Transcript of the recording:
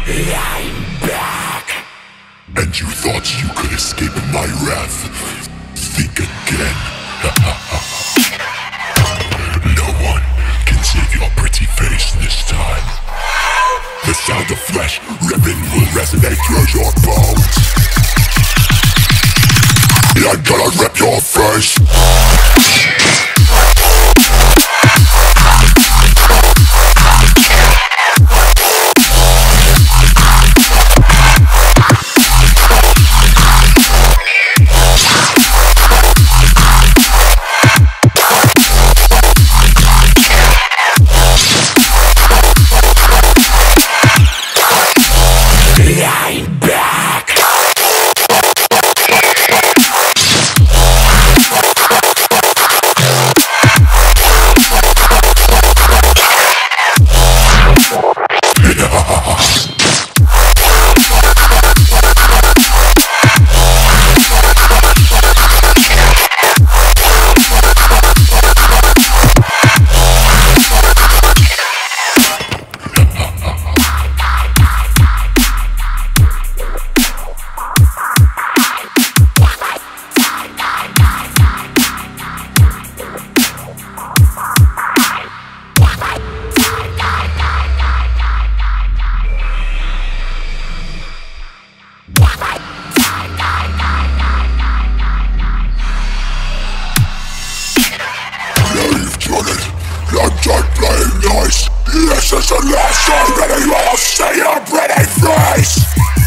I'm back. And you thought you could escape my wrath? Think again. No one can save your pretty face this time. The sound of flesh ripping will resonate through your bones. I'm gonna rip your face. I'm back. I'm done playing nice. This is the last time that you all see your pretty face.